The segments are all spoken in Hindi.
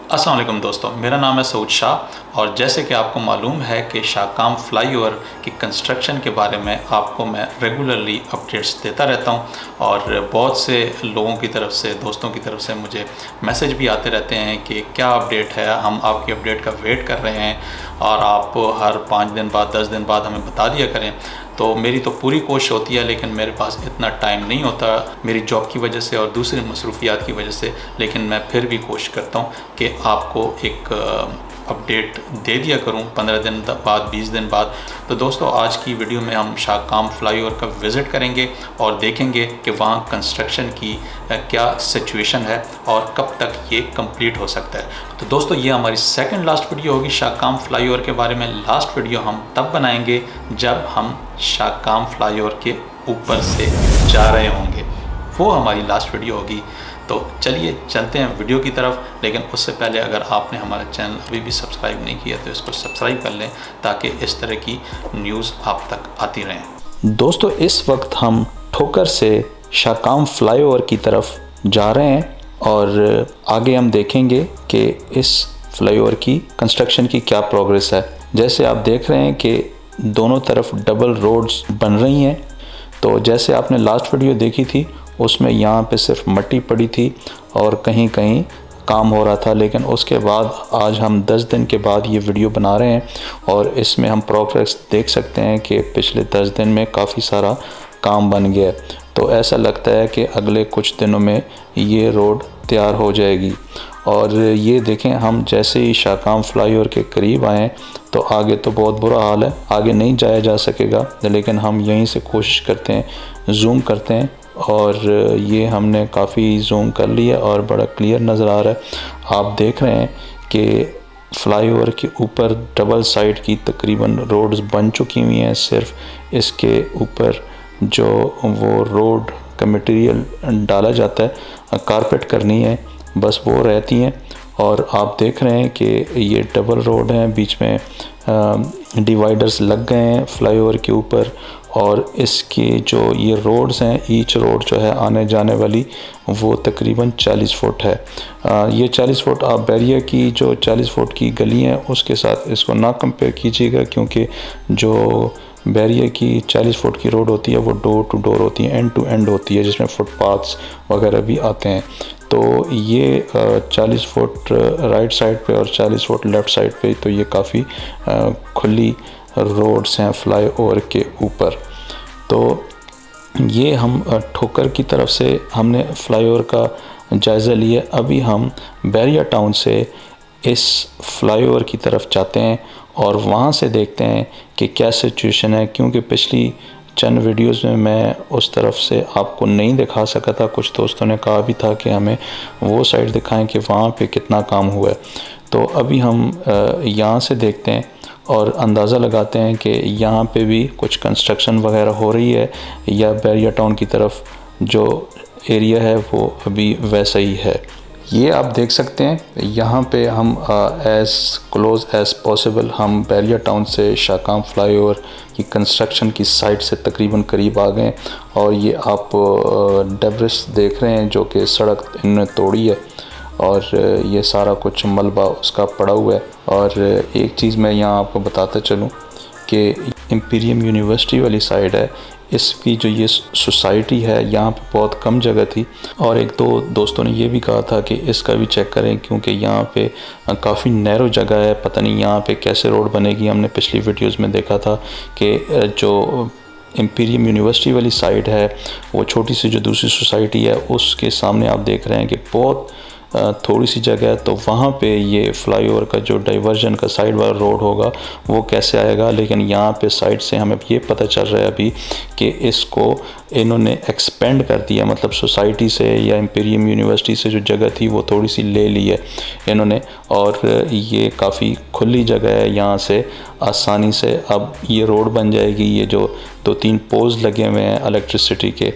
अस्सलाम वालेकुम दोस्तों, मेरा नाम है सऊद शाह और जैसे कि आपको मालूम है कि शाकाम फ्लाईओवर की कंस्ट्रक्शन के बारे में आपको मैं रेगुलरली अपडेट्स देता रहता हूं और बहुत से लोगों की तरफ से, दोस्तों की तरफ से मुझे मैसेज भी आते रहते हैं कि क्या अपडेट है, हम आपकी अपडेट का वेट कर रहे हैं और आप हर 5 दिन बाद 10 दिन बाद हमें बता दिया करें। तो मेरी तो पूरी कोशिश होती है, लेकिन मेरे पास इतना टाइम नहीं होता मेरी जॉब की वजह से और दूसरी मसरूफियात की वजह से, लेकिन मैं फिर भी कोशिश करता हूँ कि आपको एक अपडेट दे दिया करूं 15 दिन बाद, 20 दिन बाद। तो दोस्तों, आज की वीडियो में हम शाकाम फ्लाईओवर का विज़िट करेंगे और देखेंगे कि वहाँ कंस्ट्रक्शन की क्या सिचुएशन है और कब तक ये कंप्लीट हो सकता है। तो दोस्तों, ये हमारी सेकंड लास्ट वीडियो होगी शाकाम फ्लाईओवर के बारे में। लास्ट वीडियो हम तब बनाएंगे जब हम शाकाम फ्लाईओवर के ऊपर से जा रहे होंगे, वो हमारी लास्ट वीडियो होगी। तो चलिए चलते हैं वीडियो की तरफ, लेकिन उससे पहले अगर आपने हमारा चैनल अभी भी सब्सक्राइब नहीं किया तो इसको सब्सक्राइब कर लें ताकि इस तरह की न्यूज़ आप तक आती रहें। दोस्तों, इस वक्त हम ठोकर से शाकाम फ्लाईओवर की तरफ जा रहे हैं और आगे हम देखेंगे कि इस फ्लाईओवर की कंस्ट्रक्शन की क्या प्रोग्रेस है। जैसे आप देख रहे हैं कि दोनों तरफ डबल रोड्स बन रही हैं। तो जैसे आपने लास्ट वीडियो देखी थी उसमें यहाँ पे सिर्फ मिट्टी पड़ी थी और कहीं कहीं काम हो रहा था, लेकिन उसके बाद आज हम 10 दिन के बाद ये वीडियो बना रहे हैं और इसमें हम प्रोग्रेस देख सकते हैं कि पिछले 10 दिन में काफ़ी सारा काम बन गया। तो ऐसा लगता है कि अगले कुछ दिनों में ये रोड तैयार हो जाएगी। और ये देखें, हम जैसे ही शाकाम फ्लाईओवर के करीब आए तो आगे तो बहुत बुरा हाल है, आगे नहीं जाया जा सकेगा, लेकिन हम यहीं से कोशिश करते हैं, जूम करते हैं और ये हमने काफ़ी जूम कर लिया और बड़ा क्लियर नज़र आ रहा है। आप देख रहे हैं कि फ्लाईओवर के ऊपर डबल साइड की तकरीबन रोड्स बन चुकी हुई हैं। सिर्फ इसके ऊपर जो वो रोड का मटेरियल डाला जाता है, कारपेट करनी है, बस वो रहती हैं। और आप देख रहे हैं कि ये डबल रोड हैं, बीच में डिवाइडर्स लग गए हैं फ्लाईओवर के ऊपर। और इसके जो ये रोड्स हैं, ईच रोड जो है आने जाने वाली, वो तकरीबन 40 फुट है। ये 40 फुट, आप बैरियर की जो 40 फुट की गली है उसके साथ इसको ना कंपेयर कीजिएगा, क्योंकि जो बैरियर की 40 फुट की रोड होती है वो डोर टू डोर होती है, एंड टू एंड होती है, जिसमें फुटपाथ्स वगैरह भी आते हैं। तो ये 40 फुट राइट साइड पे और 40 फुट लेफ़्ट साइड पे, तो ये काफ़ी खुली रोड्स हैं फ्लाईओवर के ऊपर। तो ये हम ठोकर की तरफ से हमने फ्लाईओवर का जायज़ा लिया। अभी हम बैरिया टाउन से इस फ्लाईओवर की तरफ जाते हैं और वहाँ से देखते हैं कि क्या सिचुएशन है, क्योंकि पिछली चंद वीडियोस में मैं उस तरफ से आपको नहीं दिखा सका था। कुछ दोस्तों ने कहा भी था कि हमें वो साइड दिखाएं कि वहाँ पे कितना काम हुआ है। तो अभी हम यहाँ से देखते हैं और अंदाज़ा लगाते हैं कि यहाँ पे भी कुछ कंस्ट्रक्शन वगैरह हो रही है या बैरिया टाउन की तरफ जो एरिया है वो अभी वैसा ही है। ये आप देख सकते हैं, यहाँ पे हम एज़ क्लोज़ एज़ पॉसिबल हम बैरिया टाउन से शाकाम फ्लाईओवर की कंस्ट्रक्शन की साइट से तकरीबन करीब आ गए। और ये आप डेब्रिस देख रहे हैं जो कि सड़क इन्होंने तोड़ी है और ये सारा कुछ मलबा उसका पड़ा हुआ है। और एक चीज़ मैं यहाँ आपको बताता चलूँ कि इंपीरियम यूनिवर्सिटी वाली साइड है, इसकी जो ये सोसाइटी है यहाँ पे बहुत कम जगह थी। और एक दो दोस्तों ने ये भी कहा था कि इसका भी चेक करें, क्योंकि यहाँ पे काफ़ी नैरो जगह है, पता नहीं यहाँ पे कैसे रोड बनेगी। हमने पिछली वीडियोस में देखा था कि जो इंपीरियम यूनिवर्सिटी वाली साइड है, वो छोटी सी जो दूसरी सोसाइटी है उसके सामने आप देख रहे हैं कि बहुत थोड़ी सी जगह है। तो वहाँ पे ये फ्लाईओवर का जो डाइवर्जन का साइड वाला रोड होगा वो कैसे आएगा। लेकिन यहाँ पे साइड से हमें ये पता चल रहा है अभी कि इसको इन्होंने एक्सपेंड कर दिया, मतलब सोसाइटी से या इंपीरियम यूनिवर्सिटी से जो जगह थी वो थोड़ी सी ले ली है इन्होंने, और ये काफ़ी खुली जगह है, यहाँ से आसानी से अब ये रोड बन जाएगी। ये जो 2-3 पोल्स लगे हुए हैं इलेक्ट्रिसिटी के,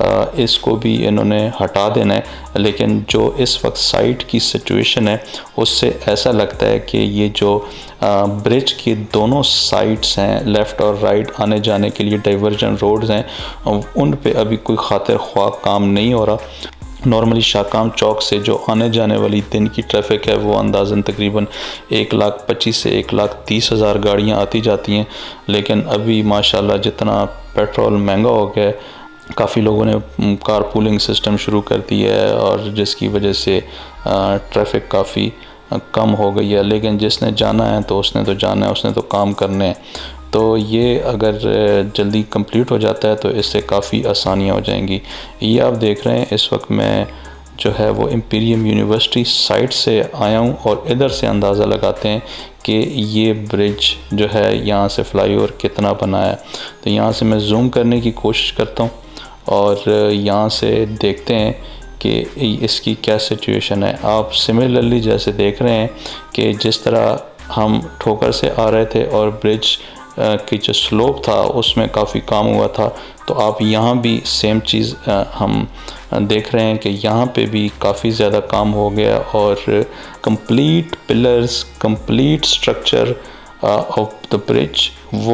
इसको भी इन्होंने हटा देना है। लेकिन जो इस वक्त साइट की सिचुएशन है उससे ऐसा लगता है कि ये जो ब्रिज के दोनों साइड्स हैं, लेफ़्ट और राइट आने जाने के लिए डाइवर्जन रोड्स हैं, उन पे अभी कोई खातिर ख्वाह काम नहीं हो रहा। नॉर्मली शाकाम चौक से जो आने जाने वाली दिन की ट्रैफिक है वो अंदाज़न तकरीबन 1,25,000 से 1,30,000 गाड़ियाँ आती जाती हैं। लेकिन अभी माशाल्लाह जितना पेट्रोल महंगा हो गया है, काफ़ी लोगों ने कार पूलिंग सिस्टम शुरू कर दिया है और जिसकी वजह से ट्रैफिक काफ़ी कम हो गई है। लेकिन जिसने जाना है तो उसने तो जाना है, उसने तो काम करने हैं। तो ये अगर जल्दी कंप्लीट हो जाता है तो इससे काफ़ी आसानियाँ हो जाएंगी। ये आप देख रहे हैं इस वक्त मैं जो है वो इम्पीरियम यूनिवर्सिटी साइट से आया हूँ और इधर से अंदाज़ा लगाते हैं कि ये ब्रिज जो है यहाँ से फ्लाईओवर कितना बना है। तो यहाँ से मैं जूम करने की कोशिश करता हूँ और यहाँ से देखते हैं कि इसकी क्या सिचुएशन है। आप सिमिलरली जैसे देख रहे हैं कि जिस तरह हम ठोकर से आ रहे थे और ब्रिज की जो स्लोप था उसमें काफ़ी काम हुआ था, तो आप यहाँ भी सेम चीज़ हम देख रहे हैं कि यहाँ पे भी काफ़ी ज़्यादा काम हो गया और complete pillars, complete structure of the bridge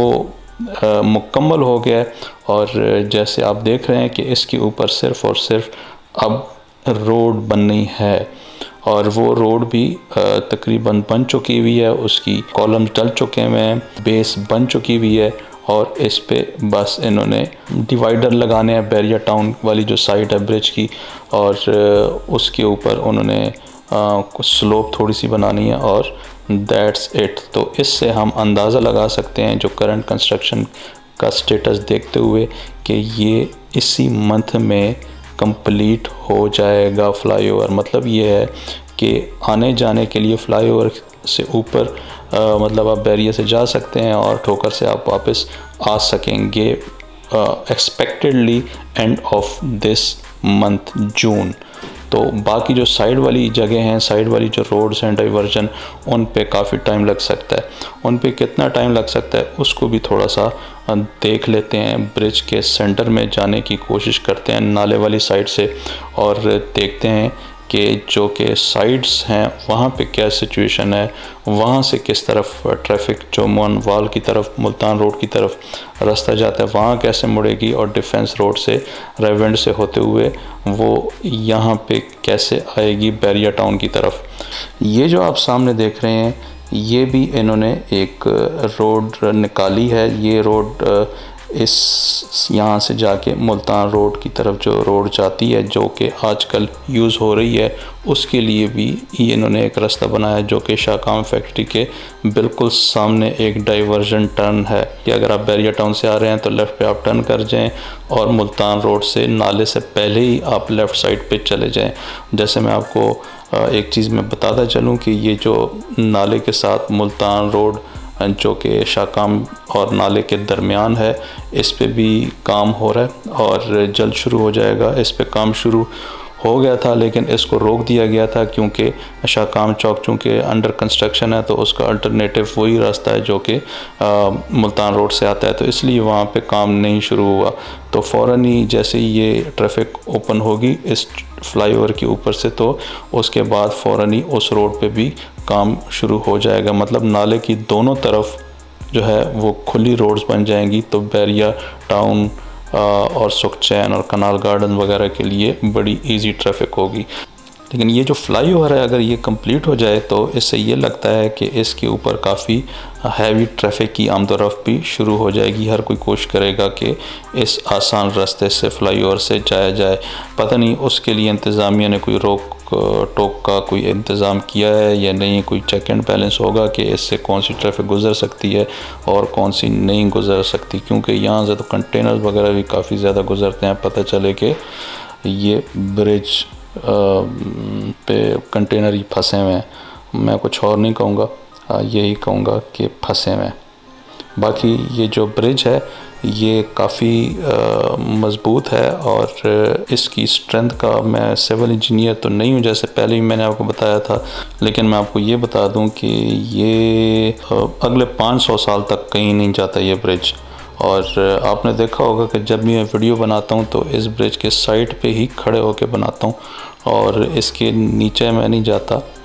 वो मुकम्मल हो गया है। और जैसे आप देख रहे हैं कि इसके ऊपर सिर्फ़ और सिर्फ अब रोड बननी है और वो रोड भी तकरीबन बन चुकी हुई है, उसकी कॉलम्स डल चुके हैं, बेस बन चुकी हुई है और इस पे बस इन्होंने डिवाइडर लगाने हैं बैरिया टाउन वाली जो साइड है ब्रिज की, और उसके ऊपर उन्होंने कुछ स्लोप थोड़ी सी बनानी है और दैट्स इट। तो इससे हम अंदाज़ा लगा सकते हैं जो करंट कंस्ट्रक्शन का स्टेटस देखते हुए कि ये इसी मंथ में कंप्लीट हो जाएगा फ्लाईओवर। मतलब ये है कि आने जाने के लिए फ्लाईओवर से ऊपर मतलब आप बैरिया से जा सकते हैं और ठोकर से आप वापस आ सकेंगे expectedly end of this month June. तो बाकी जो साइड वाली जगह हैं, साइड वाली जो रोड्स हैं डाइवर्जन, उन पे काफ़ी टाइम लग सकता है। उन पे कितना टाइम लग सकता है उसको भी थोड़ा सा देख लेते हैं। ब्रिज के सेंटर में जाने की कोशिश करते हैं नाले वाली साइड से और देखते हैं कि जो कि साइड्स हैं वहाँ पे क्या सिचुएशन है, वहाँ से किस तरफ ट्रैफिक जो मोनवाल की तरफ, मुल्तान रोड की तरफ रास्ता जाता है वहाँ कैसे मुड़ेगी और डिफेंस रोड से रेवेंड से होते हुए वो यहाँ पे कैसे आएगी बैरिया टाउन की तरफ। ये जो आप सामने देख रहे हैं ये भी इन्होंने एक रोड निकाली है। ये रोड इस यहाँ से जाके मुल्तान रोड की तरफ जो रोड जाती है जो कि आजकल यूज़ हो रही है, उसके लिए भी ये इन्होंने एक रास्ता बनाया जो कि शाकाम फैक्ट्री के बिल्कुल सामने एक डाइवर्जन टर्न है कि अगर आप बैरिया टाउन से आ रहे हैं तो लेफ़्ट पे आप टर्न कर जाएं और मुल्तान रोड से नाले से पहले ही आप लेफ़्ट साइड पे चले जाएं। जैसे मैं आपको एक चीज़ मैं बताता चलूँ कि ये जो नाले के साथ मुल्तान रोड जो कि शाकाम और नाले के दरमियान है, इस पे भी काम हो रहा है और जल्द शुरू हो जाएगा। इस पे काम शुरू हो गया था लेकिन इसको रोक दिया गया था क्योंकि शाकाम चौक चूँकि अंडर कंस्ट्रक्शन है तो उसका अल्टरनेटिव वही रास्ता है जो कि मुल्तान रोड से आता है, तो इसलिए वहाँ पे काम नहीं शुरू हुआ। तो फ़ौरन ही जैसे ही ये ट्रैफिक ओपन होगी इस फ्लाईओवर के ऊपर से तो उसके बाद फ़ौरन ही उस रोड पे भी काम शुरू हो जाएगा। मतलब नाले की दोनों तरफ जो है वो खुली रोड्स बन जाएंगी तो बैरिया टाउन और सुखचैन और कनाल गार्डन वगैरह के लिए बड़ी इजी ट्रैफिक होगी। लेकिन ये जो फ्लाईओवर है अगर ये कंप्लीट हो जाए तो इससे ये लगता है कि इसके ऊपर काफ़ी हैवी ट्रैफिक की आमदोरफ्त भी शुरू हो जाएगी। हर कोई कोशिश करेगा कि इस आसान रास्ते से फ्लाईओवर से जाया जाए। पता नहीं उसके लिए इंतज़ामिया ने कोई रोक टोक का कोई इंतज़ाम किया है या नहीं, कोई चेक एंड बैलेंस होगा कि इससे कौन सी ट्रैफिक गुजर सकती है और कौन सी नहीं गुजर सकती, क्योंकि यहाँ से तो कंटेनर्स वगैरह भी काफ़ी ज़्यादा गुजरते हैं। पता चले कि ये ब्रिज पे कंटेनर ही फंसे हुए हैं। मैं कुछ और नहीं कहूँगा, यही कहूँगा कि फंसे हुए हैं। बाकी ये जो ब्रिज है ये काफ़ी मज़बूत है और इसकी स्ट्रेंथ का मैं सिविल इंजीनियर तो नहीं हूँ जैसे पहले ही मैंने आपको बताया था, लेकिन मैं आपको ये बता दूँ कि ये अगले 500 साल तक कहीं नहीं जाता ये ब्रिज। और आपने देखा होगा कि जब भी मैं वीडियो बनाता हूँ तो इस ब्रिज के साइड पे ही खड़े होकर बनाता हूँ और इसके नीचे मैं नहीं जाता।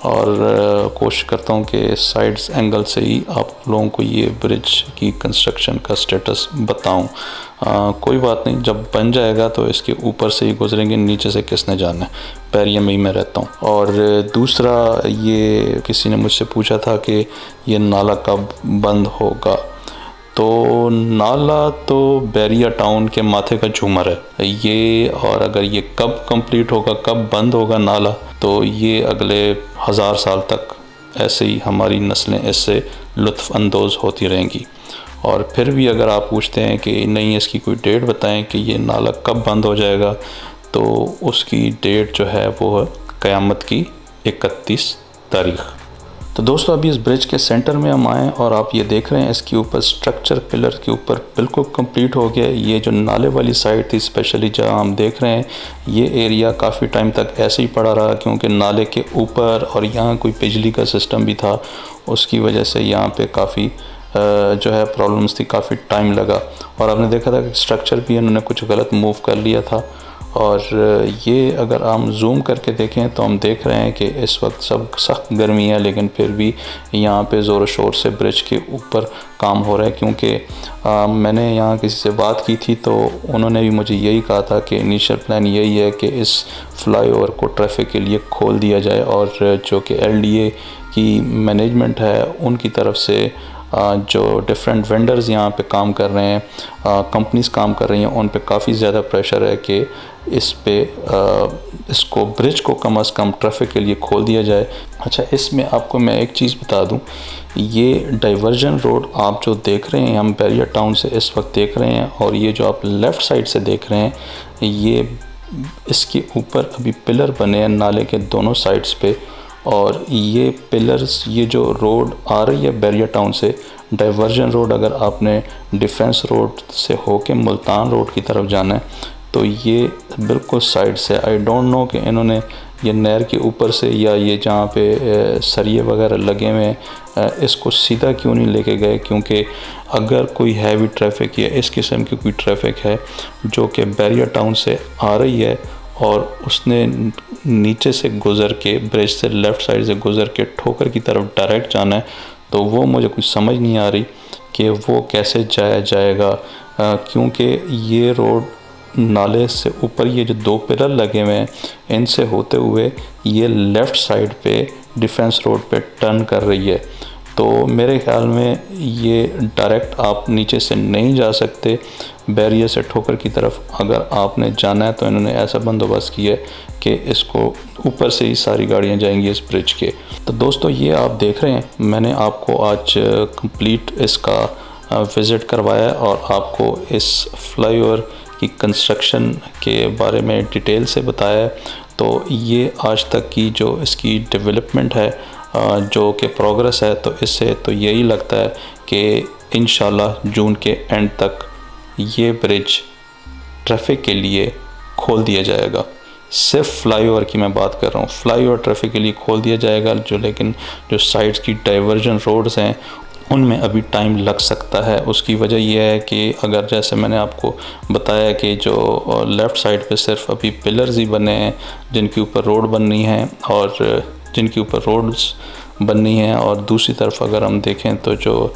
और कोशिश करता हूँ कि साइड्स एंगल से ही आप लोगों को ये ब्रिज की कंस्ट्रक्शन का स्टेटस बताऊँ। कोई बात नहीं, जब बन जाएगा तो इसके ऊपर से ही गुजरेंगे, नीचे से किसने जाना है, बैरिया में ही मैं रहता हूँ। और दूसरा, ये किसी ने मुझसे पूछा था कि ये नाला कब बंद होगा। तो नाला तो बैरिया टाउन के माथे का झूमर है ये, और अगर ये कब कंप्लीट होगा, कब बंद होगा नाला, तो ये अगले 1000 साल तक ऐसे ही हमारी नस्लें इससे लुत्फ़ अंदोज़ होती रहेंगी। और फिर भी अगर आप पूछते हैं कि नहीं, इसकी कोई डेट बताएं कि ये नाला कब बंद हो जाएगा, तो उसकी डेट जो है वो है क़यामत की 31 तारीख़। तो दोस्तों, अभी इस ब्रिज के सेंटर में हम आए और आप ये देख रहे हैं इसके ऊपर स्ट्रक्चर पिलर के ऊपर बिल्कुल कंप्लीट हो गया। ये जो नाले वाली साइड थी स्पेशली जहाँ हम देख रहे हैं, ये एरिया काफ़ी टाइम तक ऐसे ही पड़ा रहा, क्योंकि नाले के ऊपर और यहाँ कोई बिजली का सिस्टम भी था, उसकी वजह से यहाँ पे काफ़ी जो है प्रॉब्लम्स थी, काफ़ी टाइम लगा। और आपने देखा था कि स्ट्रक्चर भी इन्होंने कुछ गलत मूव कर लिया था। और ये अगर हम जूम करके देखें तो हम देख रहे हैं कि इस वक्त सब सख्त गर्मी है, लेकिन फिर भी यहाँ पे ज़ोर शोर से ब्रिज के ऊपर काम हो रहा है। क्योंकि मैंने यहाँ किसी से बात की थी तो उन्होंने भी मुझे यही कहा था कि इनिशियल प्लान यही है कि इस फ्लाईओवर को ट्रैफिक के लिए खोल दिया जाए, और जो कि LDA की मैनेजमेंट है उनकी तरफ से जो डिफरेंट वेंडर्स यहाँ पे काम कर रहे हैं, कंपनीज काम कर रही हैं, उन पे काफ़ी ज़्यादा प्रेशर है कि इसको ब्रिज को कम से कम ट्रैफिक के लिए खोल दिया जाए। अच्छा, इसमें आपको मैं एक चीज़ बता दूं, ये डाइवर्जन रोड आप जो देख रहे हैं, हम बैरिया टाउन से इस वक्त देख रहे हैं, और ये जो आप लेफ़्ट साइड से देख रहे हैं, ये इसके ऊपर अभी पिलर बने हैं नाले के दोनों साइड्स पे। और ये पिलर्स, ये जो रोड आ रही है बैरिया टाउन से, डाइवर्जन रोड, अगर आपने डिफेंस रोड से होके मुल्तान रोड की तरफ जाना है तो ये बिल्कुल साइड से, आई डोंट नो कि इन्होंने ये नहर के ऊपर से या ये जहाँ पे सरिये वगैरह लगे हुए हैं इसको सीधा क्यों नहीं लेके गए। क्योंकि अगर कोई हैवी ट्रैफिक या इस किस्म की कोई ट्रैफिक है जो कि बैरिया टाउन से आ रही है और उसने नीचे से गुज़र के, ब्रिज से लेफ़्ट साइड से गुज़र के ठोकर की तरफ डायरेक्ट जाना है, तो वो मुझे कुछ समझ नहीं आ रही कि वो कैसे जाया जाएगा। क्योंकि ये रोड नाले से ऊपर ये जो 2 पिलर लगे हुए हैं, इनसे होते हुए ये लेफ़्ट साइड पे डिफेंस रोड पे टर्न कर रही है। तो मेरे ख्याल में ये डायरेक्ट आप नीचे से नहीं जा सकते बैरियर से ठोकर की तरफ। अगर आपने जाना है तो इन्होंने ऐसा बंदोबस्त किया है कि इसको ऊपर से ही सारी गाड़ियां जाएंगी इस ब्रिज के। तो दोस्तों, ये आप देख रहे हैं, मैंने आपको आज कंप्लीट इसका विज़िट करवाया है और आपको इस फ्लाईओवर की कंस्ट्रक्शन के बारे में डिटेल से बताया है। तो ये आज तक की जो इसकी डेवलपमेंट है, जो कि प्रोग्रेस है, तो इससे तो यही लगता है कि इंशाल्लाह जून के एंड तक ये ब्रिज ट्रैफिक के लिए खोल दिया जाएगा। सिर्फ फ्लाईओवर की मैं बात कर रहा हूँ, फ्लाईओवर ट्रैफिक के लिए खोल दिया जाएगा। लेकिन जो साइड्स की डाइवर्जन रोड्स हैं उनमें अभी टाइम लग सकता है। उसकी वजह यह है कि अगर जैसे मैंने आपको बताया कि जो लेफ़्ट साइड पे सिर्फ अभी पिलर्स ही बने हैं जिनके ऊपर रोड बननी है और जिनके ऊपर रोड्स बननी है, और दूसरी तरफ अगर हम देखें तो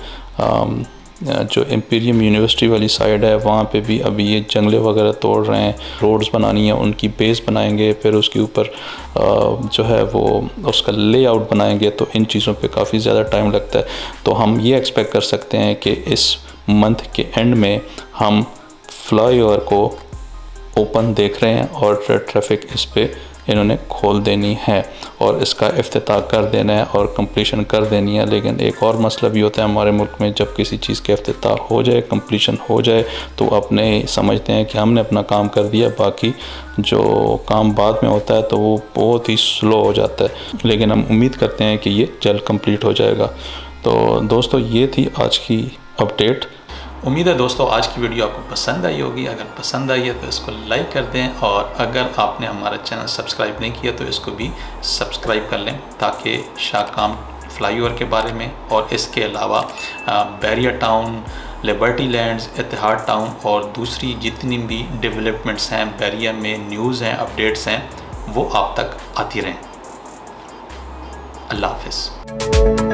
जो इम्पीरियम यूनिवर्सिटी वाली साइड है वहाँ पे भी अभी ये जंगले वगैरह तोड़ रहे हैं, रोड्स बनानी है, उनकी बेस बनाएंगे, फिर उसके ऊपर जो है वो उसका लेआउट बनाएंगे। तो इन चीज़ों पे काफ़ी ज़्यादा टाइम लगता है। तो हम ये एक्सपेक्ट कर सकते हैं कि इस मंथ के एंड में हम फ्लाईओवर को ओपन देख रहे हैं और ट्रैफिक इस पे इन्होंने खोल देनी है और इसका इफ्तिताह कर देना है और कंप्लीशन कर देनी है। लेकिन एक और मसला भी होता है हमारे मुल्क में, जब किसी चीज़ का इफ्तिताह हो जाए, कंप्लीशन हो जाए, तो अपने समझते हैं कि हमने अपना काम कर दिया, बाकी जो काम बाद में होता है तो वो बहुत ही स्लो हो जाता है। लेकिन हम उम्मीद करते हैं कि ये जल्द कंप्लीट हो जाएगा। तो दोस्तों, ये थी आज की अपडेट। उम्मीद है दोस्तों आज की वीडियो आपको पसंद आई होगी। अगर पसंद आई है तो इसको लाइक कर दें, और अगर आपने हमारा चैनल सब्सक्राइब नहीं किया तो इसको भी सब्सक्राइब कर लें, ताकि शाकाम फ्लाईओवर के बारे में और इसके अलावा Bahria town, liberty lands, Ittehad town और दूसरी जितनी भी डेवलपमेंट्स हैं बैरिया में, न्यूज़ हैं, अपडेट्स हैं, वो आप तक आती रहें। अल्लाह हाफ़िज़।